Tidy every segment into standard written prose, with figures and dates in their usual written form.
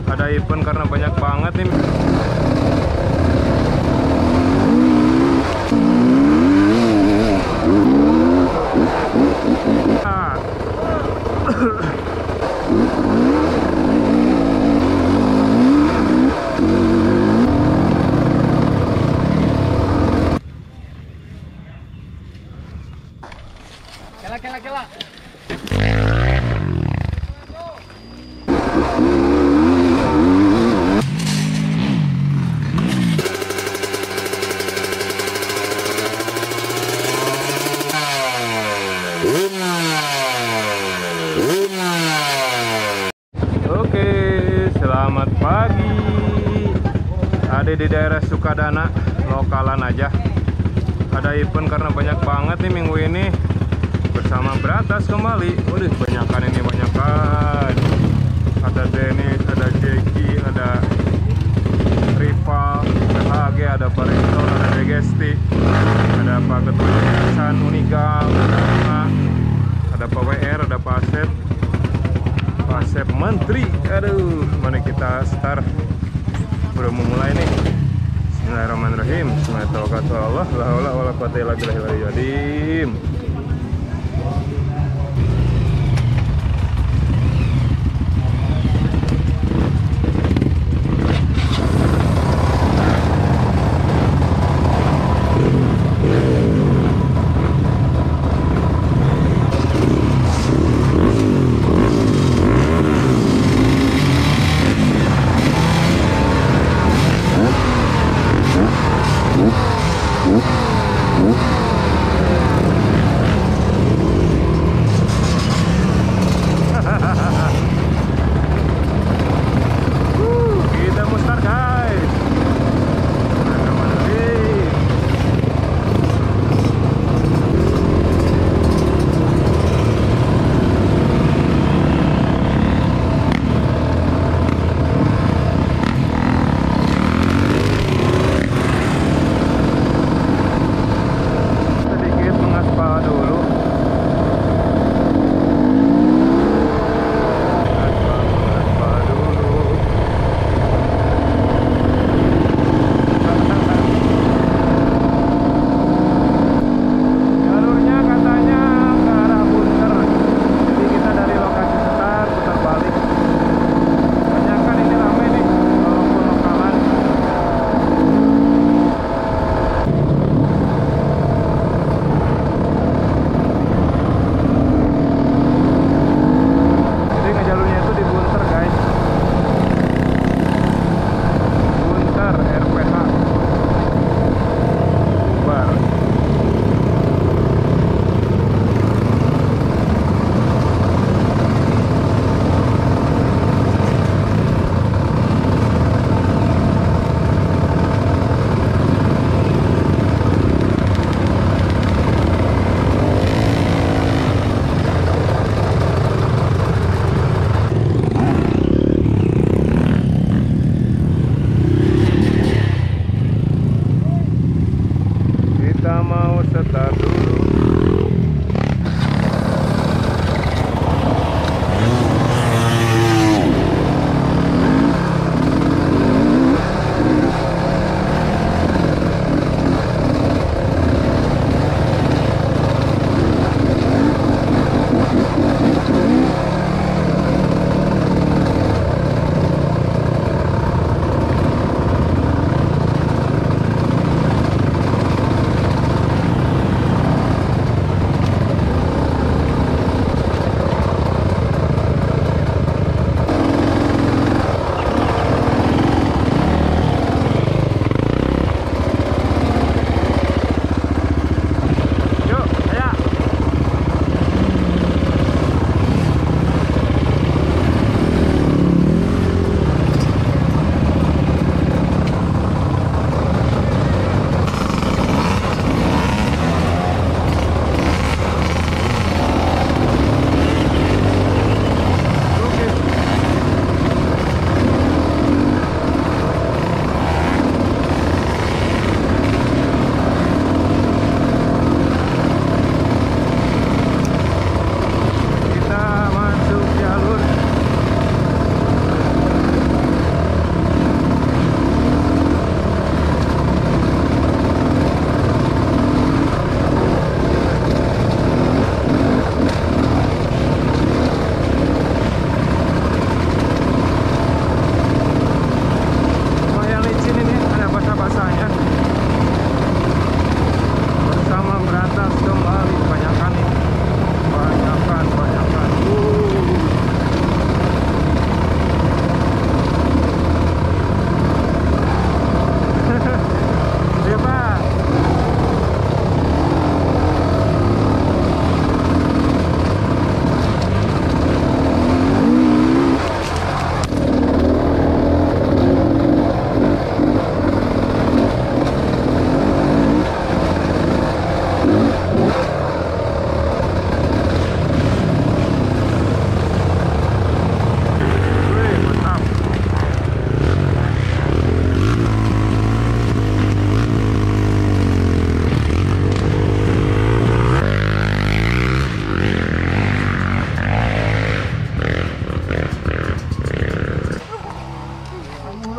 ada event karena banyak banget nih. Kela. Oke, selamat pagi. Ada di daerah Sukadana, lokalan aja. Ada event karena banyak banget nih minggu ini. Bersama Bratas kembali. Waduh, banyakan ini, banyakan. Ada Dennis, ada Jeki, ada Rival, PHG, ada Pareto, ada Degesti, ada Pak Ketua Yayasan Unigal, ada Pak WR, ada Pak Asep Menteri. Aduh, mari kita start. Udah memulai nih. Bismillahirrahmanirrahim. Bismillahirrahmanirrahim. La haula wala quwata illa billahil aliyyil azim.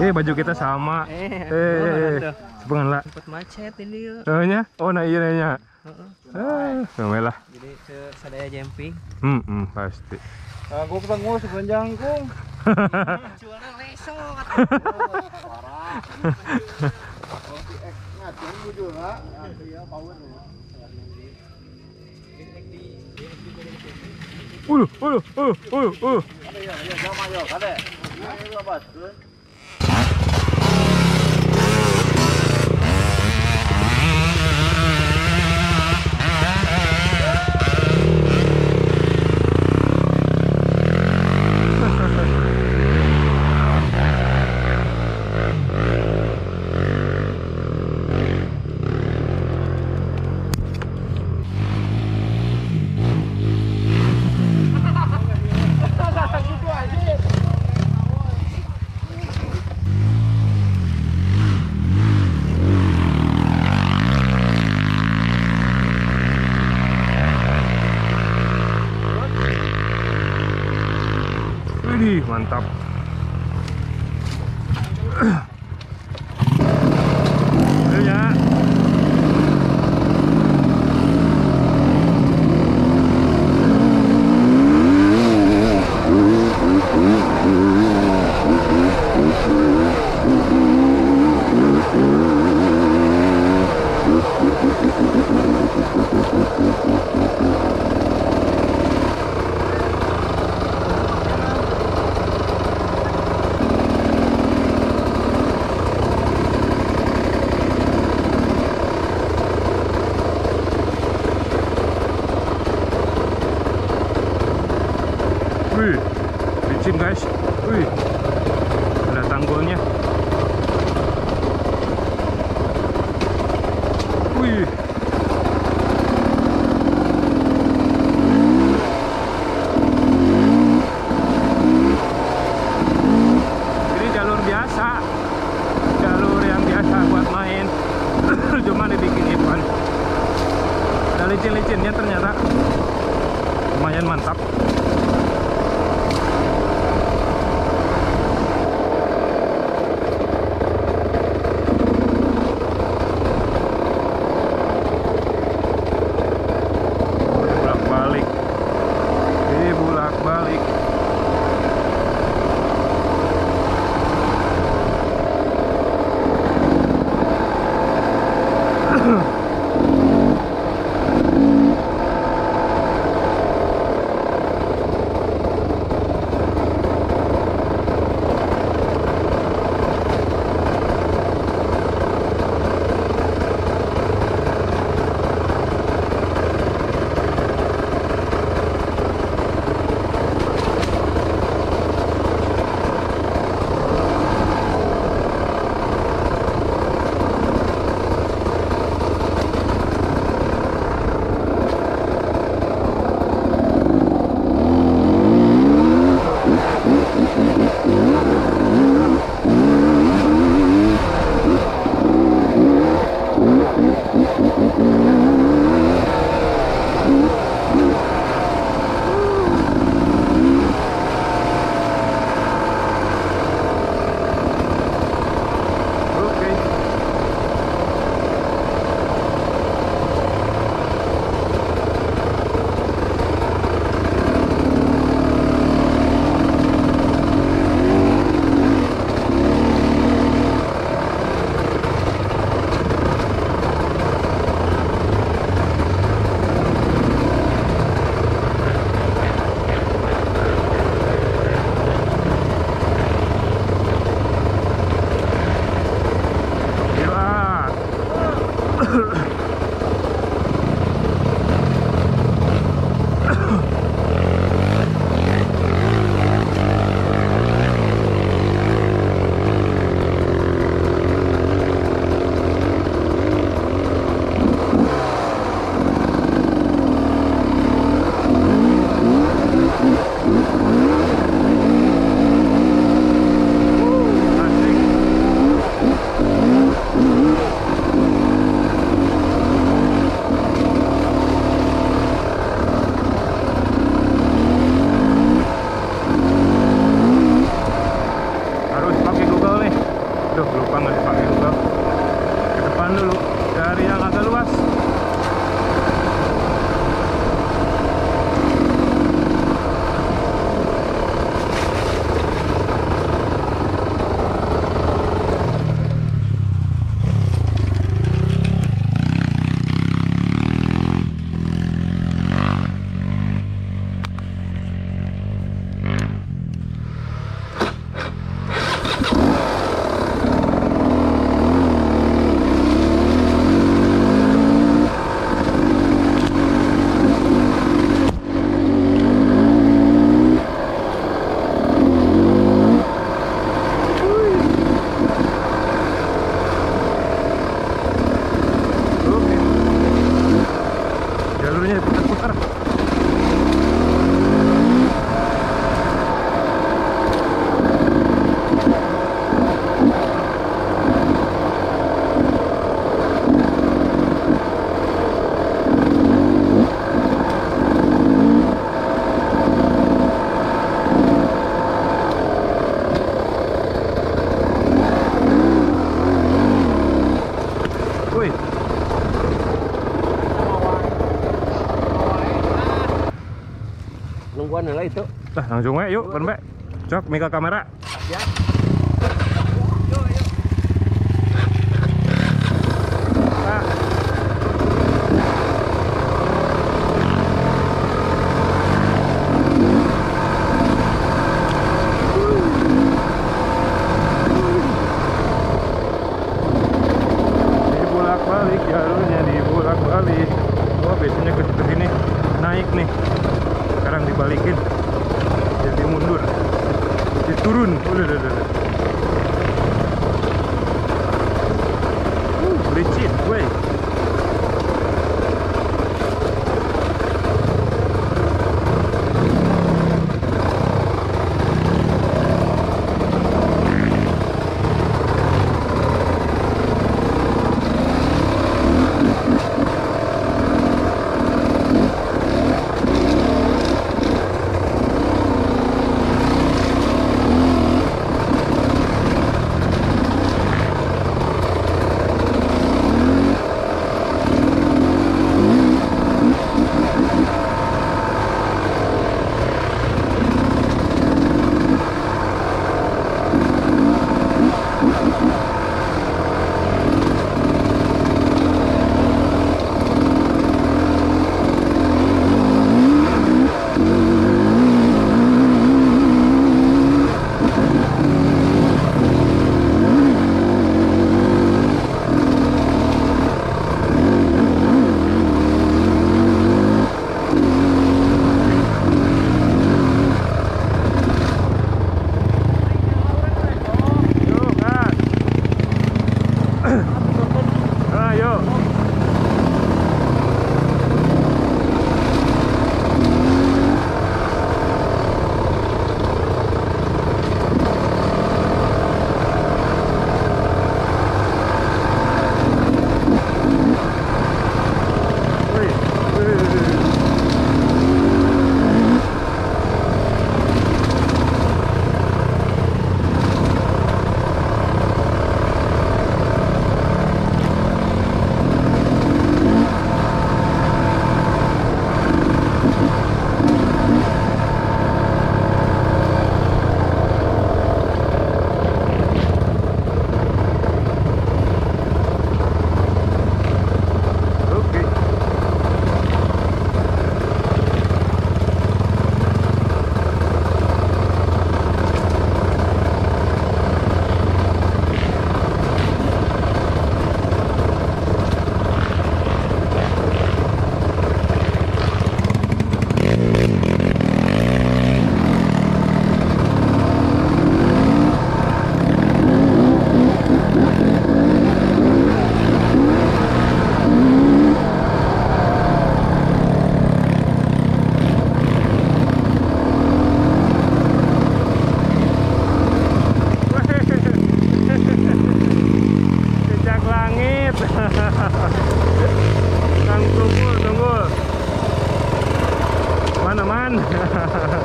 Baju kita sama. Sepengen lah. Sempat macet ini ya. Oh nya? Oh nah iya nya. Lah. Jadi sadaya jumping. Pasti. Aku ketemu sepanjang kung. Jualnya leso. Parah. Kopi X ngajeng bujur lah. Iya power. Ada sama yo, kade. Ini babaskeun. Widih, mantap. Ya. Wih, licin guys. Wih, ada tanggulnya. Wih. Ini jalur biasa, jalur yang biasa buat main. Cuma dibikin event. Ada licin-licinnya ternyata. Lumayan mantap. Bolak-balik. Aduh, lupa nggak dipakai Google. Ke depan dulu, dari yang agak luas. Jalurnya diputar-putar. Wih, Nungguan lah itu. langsung we yuk, Ban Be. Cok, mika kamera. Ya. Nah. Dibulak-balik jalurnya, dibulak-balik. Oh, biasanya ke sini naik nih. Sekarang dibalikin. Jadi mundur. Jadi turun. Udah. Licin, wey.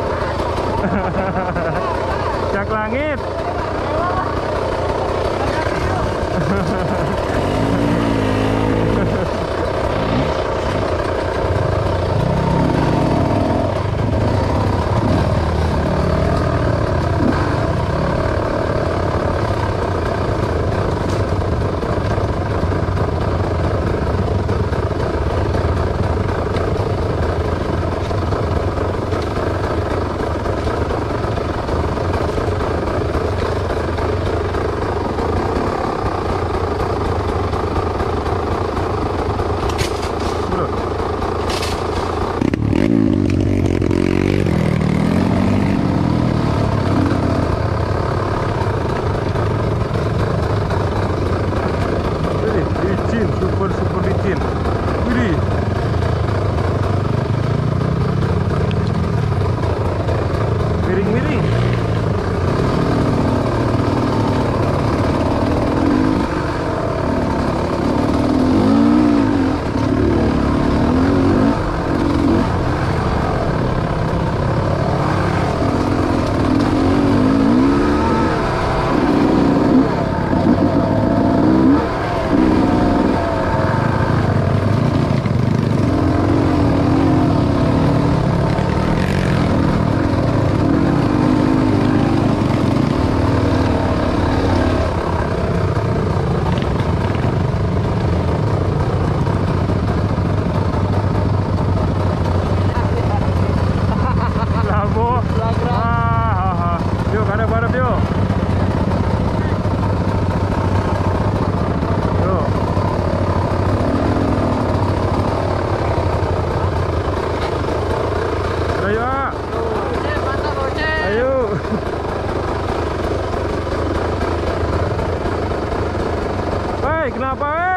Cak langit.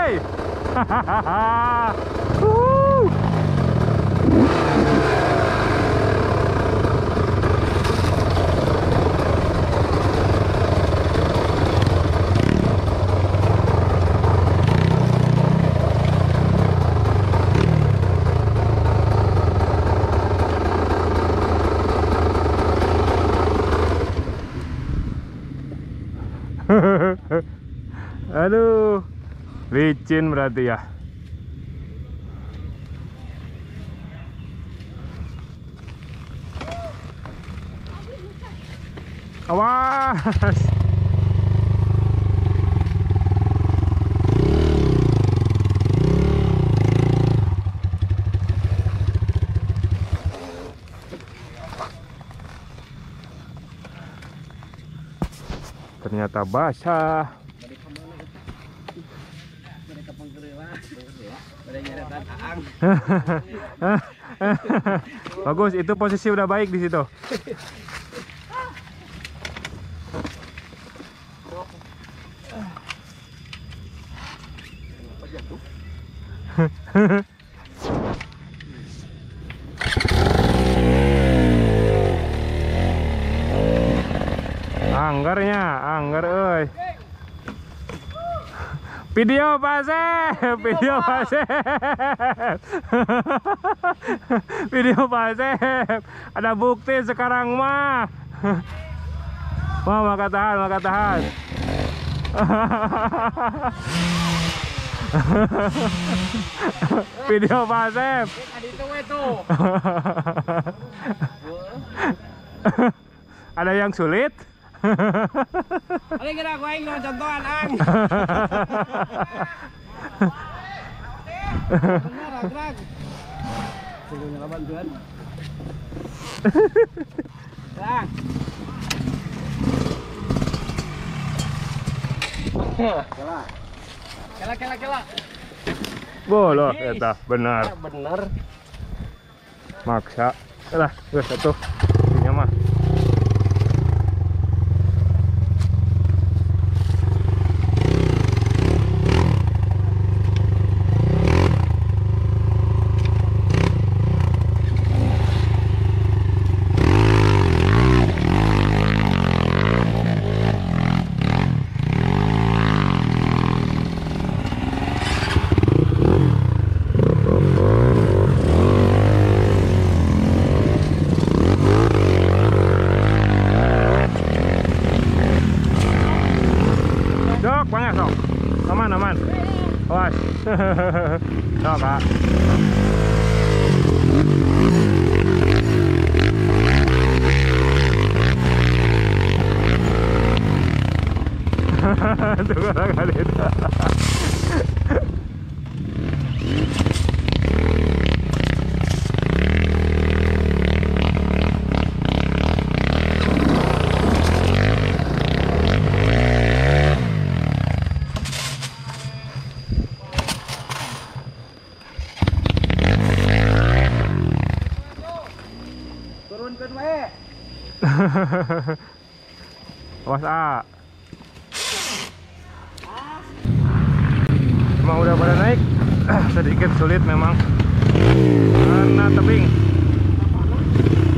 Woi. Wuh. Aduh, licin berarti ya. Awas. Ternyata basah. Bagus, itu posisi udah baik di situ. Anggar euy. Video Pasep, video Pasep. Video Pasep. Ada bukti sekarang mah. Wah, maka tahan. Video Pasep. Ada yang sulit? Ada kira gue yang contohan ang. Benar, gerak. Tunggu ngelaban tuan. Gerak. Kela. Boleh, eta benar. Bener. Maksa. Lah, geus atuh. Ini mah. Aman. Awas. Sok, Kak. Tunggu kali itu. Turunkan wae. Awas A. Emang udah pada naik. Sedikit sulit memang karena tebing.